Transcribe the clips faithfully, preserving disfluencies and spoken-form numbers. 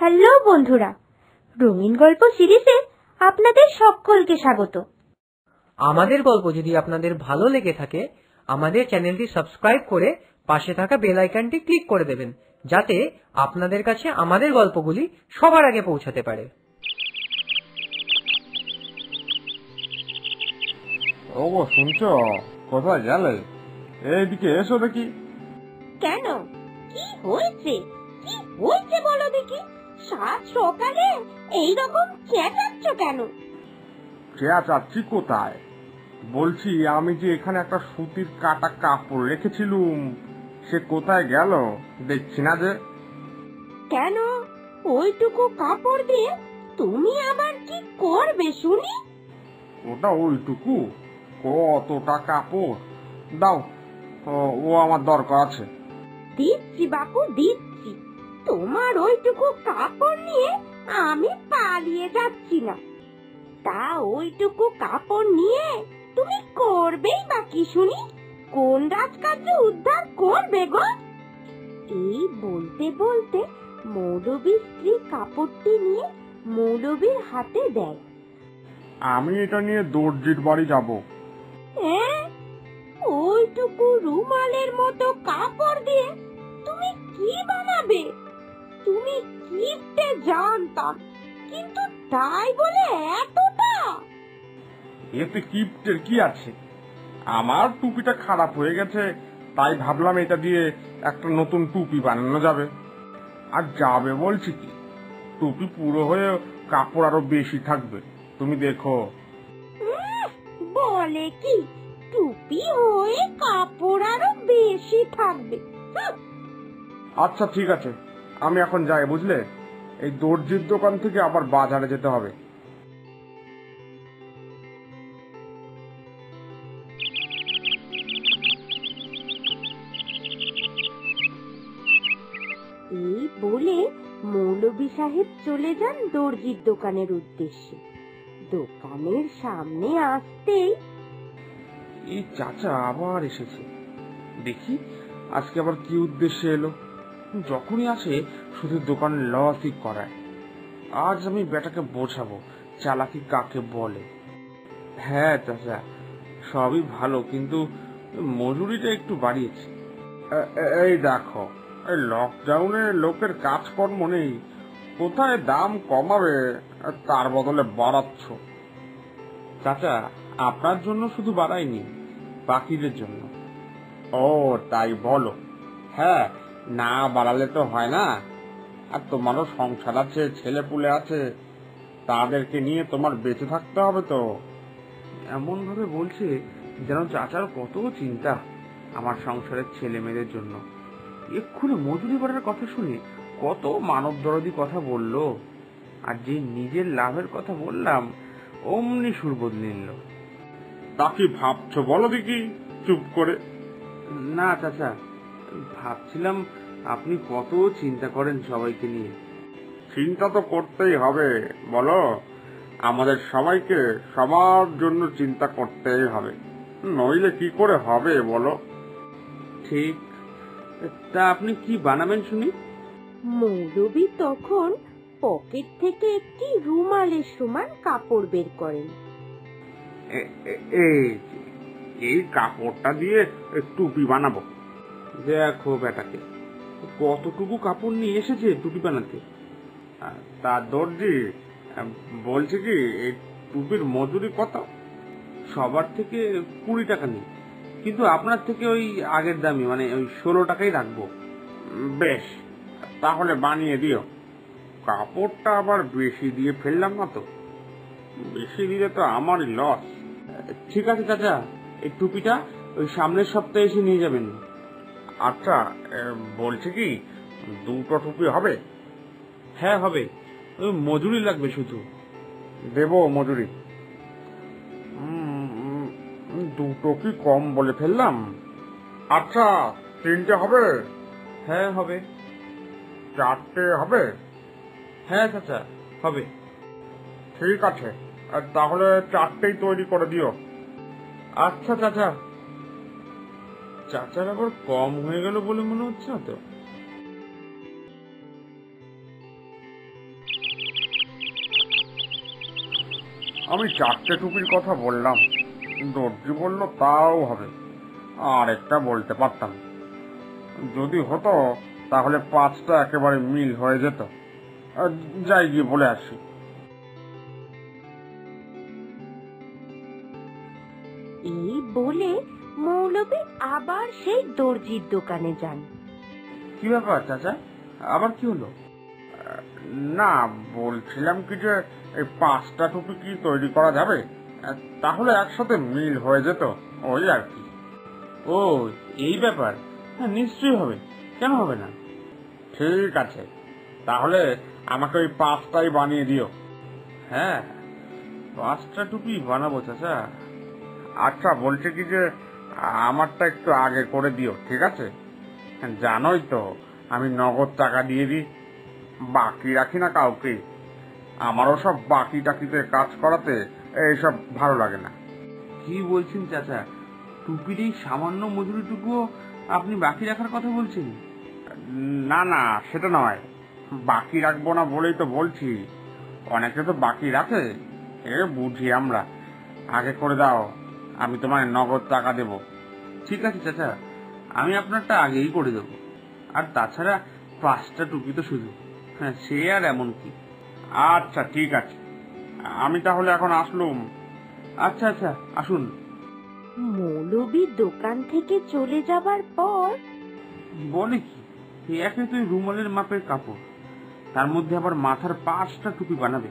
Hello বন্ধুরা, রঙিন গল্প সিরিজে আপনাদের সকলকে স্বাগত। আমাদের গল্প যদি আপনাদের ভালো লেগে থাকে আমাদের চ্যানেলটি সাবস্ক্রাইব করে পাশে থাকা বেল আইকনটি ক্লিক করে দেবেন, যাতে আপনাদের কাছে আমাদের গল্পগুলি সবার আগে পৌঁছাতে পারে। ওগো শুনছো? কোথায় গেলে? এইদিকে এসো দেখি। কেন, কি হয়েছে? কি হয়েছে বলো দেখি। সাত সকালে এইরকম চেঁচাচ্ছ কেন? চেঁচাচ্ছি কোথায়? বলছি আমি যে এখানে একটা সুতির কাটা কাপড় রেখেছিলুম, সে কোথায় গেল দেখছি না যে। কেন, ওইটুকু কাপড় দিয়ে তুমি আবার কি করবে শুনি? ওটা ওইটুকু? কতটা কাপড় দাও, ও আমার দরকার আছে। দিচ্ছি বাপু, দিচ্ছি। তোমার ওইটুকু কাপড় নিয়ে আমি পালিয়ে যাচ্ছি না। তা ওইটুকু কাপড় নিয়ে তুমি করবেই বা কি শুনি? কোন রাজকার্য উদ্ধার করবে গো? এই বলতে বলতে মৌলবীর স্ত্রী কাপড়টি নিয়ে মৌলবীর হাতে দেয়। আমি এটা নিয়ে দর্জির বাড়ি যাব। হ্যাঁ, ওইটুকু রুমালের মতো কাপড় দিয়ে তুমি কি বানাবে? তুমি কিপটে জানতাম, কিন্তু তাই বলে এতটা? এতে কিপ্টের কি আছে? আমার টুপিটা খারাপ হয়ে গেছে, তাই ভাবলাম এটা দিয়ে একটা নতুন টুপি বানানো যাবে। আর যাবে বলছি কি, টুপি পুরো হয়ে কাপড় আরো বেশি থাকবে, তুমি দেখো। বলে কি, টুপি হয়ে কাপড় আরো বেশি থাকবে? আচ্ছা ঠিক আছে, আমি এখন যাই, বুঝলে? এই দর্জির দোকান থেকে আবার বাজারে যেতে হবে। এই বলে মৌলভী সাহেব চলে যান দর্জির দোকানের উদ্দেশ্যে। দোকানের সামনে আসতেই এই চাচা আবার এসেছে, দেখি আজকে আবার কি উদ্দেশ্যে এলো। যখনই আসে শুধু দোকানে লসই করায়। আজ আমি বেটাকে বোঝাবো চালাকি কাকে বলে। হ্যাঁ চাচা, সবই ভালো, কিন্তু মজুরিটা একটু বাড়িয়েছে। এই দেখো, এই লকডাউনে লোকের কাজকর্ম নেই, কোথায় দাম কমাবে তার বদলে বাড়াচ্ছ। চাচা, আপনার জন্য শুধু বাড়াইনি, বাকিদের জন্য। ও তাই বলো? হ্যাঁ, না বাড়ালে তো হয় না। আর তোমারও সংসার আছে, ছেলে পুলে আছে, তাদেরকে নিয়ে তোমার বেঁচে থাকতে হবে তো। এমন ভাবে বলছে যেন চাচার কত চিন্তা আমার সংসারের ছেলে মেয়েদের জন্য। এক্ষুনি মজুরি বাড়ার কথা শুনে কত মানব দরদি কথা বলল, আর যে নিজের লাভের কথা বললাম অমনি সুর বদলে নিল। তা কি ভাবছো বলো দেখি চুপ করে? না চাচা, ভাবছিলাম আপনি কত চিন্তা করেন সবাইকে নিয়ে। চিন্তা তো করতেই হবে, বলো? আমাদের সবাইকে সবার জন্য চিন্তা করতেই হবে, নইলে কি করে হবে বলো? ঠিক, তা আপনি কি বানাবেন শুনি? মৌলভী তখন পকেট থেকে একটি রুমালের সমান কাপড় বের করেন। এই কাপড়টা দিয়ে টুপি বানাবো। দেখো বেটাকে কতটুকু কাপড় নিয়ে এসেছে টুপি বানাতে। তা দর্জি বলছে কি, এই টুপির মজুরি কত? সবার থেকে কুড়ি টাকা নিই, কিন্তু আপনার থেকে ওই আগের দামি, মানে ওই ষোলো টাকাই রাখবো। বেশ, তাহলে বানিয়ে দিও। কাপড়টা আবার বেশি দিয়ে ফেললাম না তো? বেশি দিলে তো আমারই লস। ঠিক আছে চাচা, এই টুপিটা ওই সামনের সপ্তাহে এসে নিয়ে যাবেন। আচ্ছা, বলছি কি, দুটো টুপি হবে? হ্যাঁ হবে, ওই মজুরি লাগবে শুধু। দেব মজুরি। দুটো কি কম বলে ফেললাম? আচ্ছা, তিনটে হবে? হ্যাঁ হবে। চারটে হবে? হ্যাঁ চাচা হবে। ঠিক আছে, তাহলে চারটেই তৈরি করে দিও। আচ্ছা চাচা। চাচার আবার কম হয়ে গেল বলে মনে হচ্ছে না তো? আমি চারটে টুপির কথা বললাম, দর্জি বলল তাও হবে, আর একটা বলতে পারতাম। যদি হতো তাহলে পাঁচটা একেবারে মিল হয়ে যেত। আহ, যাই গিয়ে বলে আসি। এই বলে মৌলবী আবার সেই দর্জির দোকানে যান। কি ব্যাপার চাচা, আবার কি হলো? না, বলছিলাম কি যে এই পাঁচটা টুপি কি তৈরি করা যাবে? তাহলে একসাথে মিল হয়ে যেত, ওই আর কি। ও, এই ব্যাপার। হ্যাঁ, নিশ্চয়ই হবে, কেন হবে না? ঠিক আছে, তাহলে আমাকে ওই পাঁচটাই বানিয়ে দিও। হ্যাঁ, পাঁচটা টুপি বানাবো চাচা। আচ্ছা, বলছে কি যে আমারটা একটু আগে করে দিও, ঠিক আছে? জানোই তো আমি নগদ টাকা দিয়ে দিই, বাকি রাখি না কাউকে। আমারও সব বাকি টাকিতে কাজ করাতে এইসব ভালো লাগে না। কি বলছেন চাচা, টুপির এই সামান্য মজুরিটুকুও আপনি বাকি রাখার কথা বলছেন? না না, সেটা নয়, বাকি রাখবো না বলেই তো বলছি। অনেকে তো বাকি রাখে, এ বুঝি আমরা। আগে করে দাও, আমি তোমায় নগদ টাকা দেব। ঠিক আছে চাচা, আমি আপনারটা আগেই করে দেব। আর তাছাড়া পাঁচটা টুপি তো শুধু, হ্যাঁ সে আর এমন কি। আচ্ছা ঠিক আছে, আমি তাহলে এখন আসলুম। আচ্ছা আচ্ছা, আসুন। মৌলবী দোকান থেকে চলে যাবার পর বলে কি, একে তুই রুমালের মাপের কাপড়, তার মধ্যে আবার মাথার পাঁচটা টুপি বানাবে।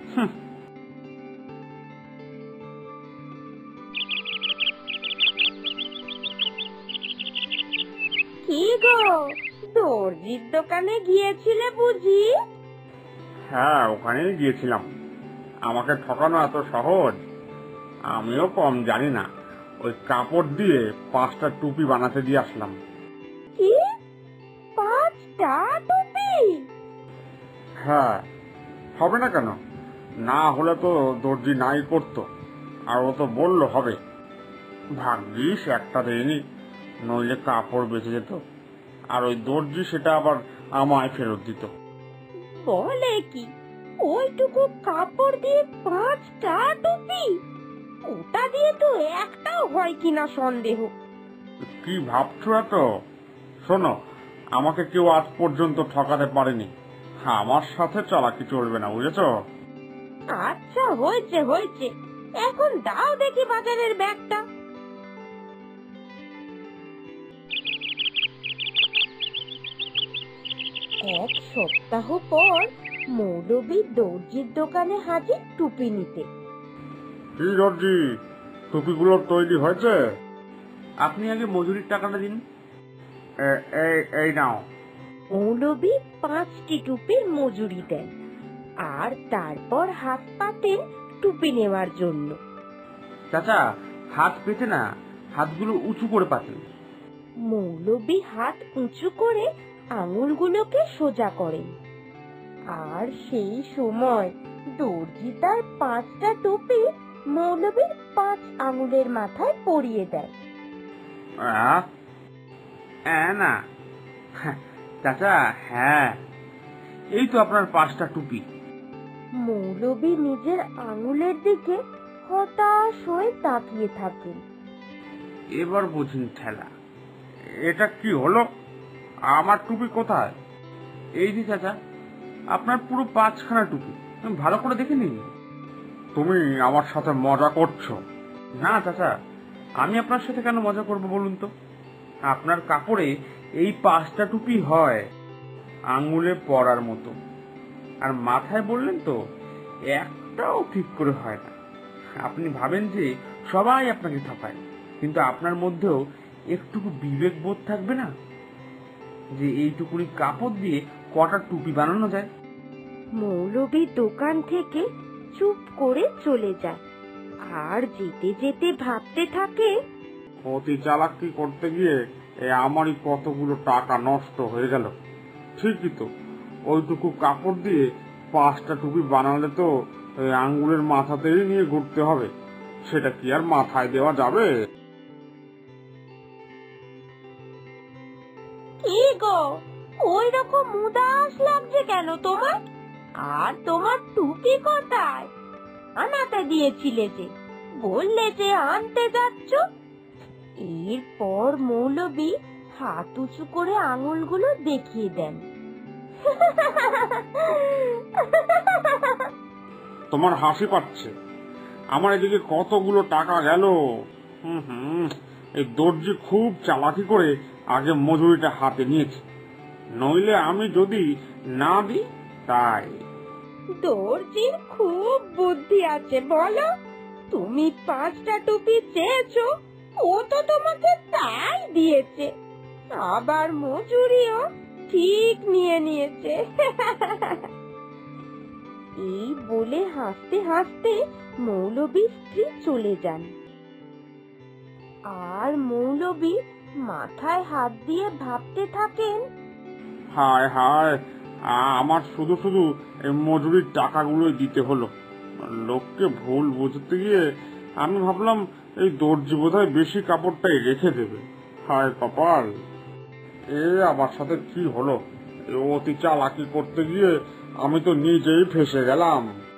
কি গো, দর্জির দোকানে গিয়েছিলে বুঝি? হ্যাঁ, ওখানেই গিয়েছিলাম। আমাকে ঠকানো এত সহজ? আমিও কম জানি না, ওই কাপড় দিয়ে পাঁচটা টুপি বানাতে দিয়ে আসলাম। কি, পাঁচটা টুপি? হ্যাঁ, হবে না কেন? না হলে তো দর্জি নাই করতো, আর ও তো বললো হবে। ভাগ্যিস একটা দেয়নি, নইলে কাপড় বেঁচে যেত, আর ওই দর্জি সেটা আবার আমায় ফেরত দিত। বলে কি, ওইটুকু কাপড় দিয়ে পাঁচটা টুপি? ওটা দিয়ে তো একটাও হয় কিনা সন্দেহ। কি ভাবছো এত? শোনো, আমাকে কেউ আজ পর্যন্ত ঠকাতে পারেনি, আমার সাথে চালাকি চলবে না, বুঝেছো? আচ্ছা, হয়েছে হয়েছে, এখন দাও দেখি বাজারের ব্যাগটা। এক সপ্তাহ পর মৌলবী দর্জির দোকানে হাজির টুপি নিতে। কি দর্জি, টুপিগুলো তৈরি হয়েছে? আপনি আগে মজুরির টাকাটা দিন। এই নাও। মৌলবী পাঁচটি টুপির মজুরি দেন, আর তারপর হাত পাতেন টুপি নেওয়ার জন্য। চাচা, হাত পেতে না, হাতগুলো উঁচু করে পাতেন। মৌলবী হাত উঁচু করে আঙুলগুলোকে সোজা করেন, আর সেই সময় দর্জি তার পাঁচটা টুপি মৌলবীর পাঁচ আঙুলের মাথায় পরিয়ে দেয়। না চাচা, হ্যাঁ, এই তো আপনার পাঁচটা টুপি। মৌলবী নিজের আঙুলের দিকে হতাশ হয়ে তাকিয়ে থাকেন। এবার বুঝুন ঠেলা, এটা কি হলো? আমার টুপি কোথায়? এই যে চাচা, আপনার পুরো পাঁচখানা টুপি, ভালো করে দেখে নিন। তুমি আমার সাথে মজা করছো? না চাচা, আমি আপনার সাথে কেন মজা করব বলুন তো? আপনার কাপড়ে এই পাঁচটা টুপি হয়, আঙ্গুলে পরার মতো। আর মাথায় বললেন তো, একটাও ঠিক করে হয় না। আপনি ভাবেন যে সবাই আপনাকে ঠকায়, কিন্তু আপনার মধ্যেও একটুকু বিবেক বোধ থাকবে না যে এইটুকুনি কাপড় দিয়ে কটা টুপি বানানো যায়? মৌলবী দোকান থেকে চুপ করে চলে যায়, আর যেতে যেতে ভাবতে থাকে, অতি চালাকি করতে গিয়ে আমারই কতগুলো টাকা নষ্ট হয়ে গেল। ঠিকই তো, ওইটুকু কাপড় দিয়ে পাঁচটা টুপি বানালে তো আঙ্গুলের মাথাতেই নিয়ে ঘুরতে হবে, সেটা কি আর মাথায় দেওয়া যাবে? কি গো, ওই রকম উদাস লাগছে কেন তোমার? আর তোমার টুপি কোথায়? আনাতে দিয়েছিলে যে, বললে যে আনতে যাচ্ছ। এরপর মৌলবী হাত উঁচু করে আঙুলগুলো দেখিয়ে দেন। তোমার হাসি পাচ্ছে? আমার এদিকে কতগুলো টাকা গেল। হুম হুম এই দর্জি খুব চালাকি করে আগে মজুরিটা হাতে নিয়েছে, নইলে আমি যদি না দিই তাই। দর্জির খুব বুদ্ধি আছে বলো। তুমি পাঁচটা টুপি চেয়েছো, ও তো তোমাকে তাই দিয়েছে, আবার মজুরিও ঠিক নিয়ে নিয়েছে। এই বলে হাসতে হাসতে মৌলবী স্ত্রী চলে যান। আর মৌলবী মাথায় হাত দিয়ে ভাবতে থাকেন, হায় হায়, আমার শুধু শুধু এই মজুরির টাকাগুলোই দিতে হলো। লোককে ভুল বুঝতে গিয়ে আমি ভাবলাম এই দর্জি বোধহয় বেশি কাপড়টাই রেখে দেবে। হায় কপাল, এ আমার সাথে কি হলো? অতি চালাকি করতে গিয়ে আমি তো নিজেই ফেসে গেলাম।